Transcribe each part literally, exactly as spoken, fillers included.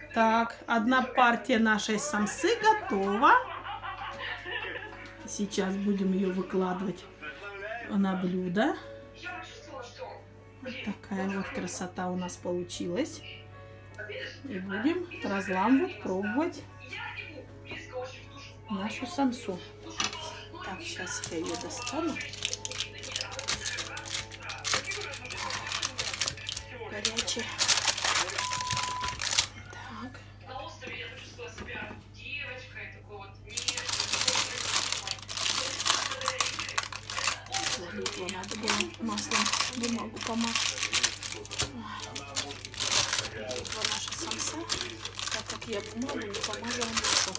Так, одна партия нашей самсы готова. Сейчас будем ее выкладывать на блюдо. Вот такая вот красота у нас получилась. И будем разламывать, пробовать нашу самсу. Так, сейчас я ее достану. Горячая. Так. Залипло, надо было маслом бумагу помазать. Залипла наша самса, так как я бумагу не помазала маслом.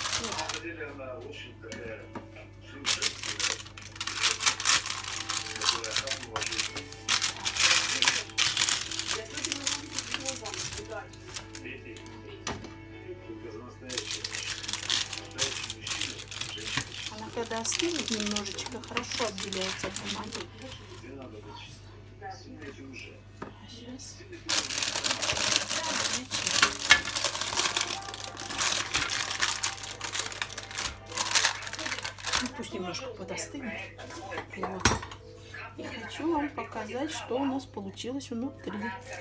Она когда остынет немножечко, хорошо отделяется от бумаги. А сейчас... Ну, пусть немножко подостынет. Вот. И хочу вам показать, что у нас получилось внутри.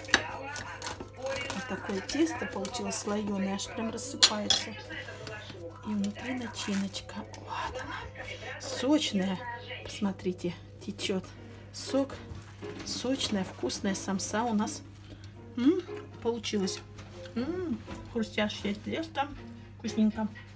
Вот такое тесто получилось слоеное, аж прям рассыпается. И внутри начиночка. Вот она. Сочная. Посмотрите, течет сок. Сочная, вкусная самса у нас М -м, получилось. М -м, хрустящее тесто. Вкусненько.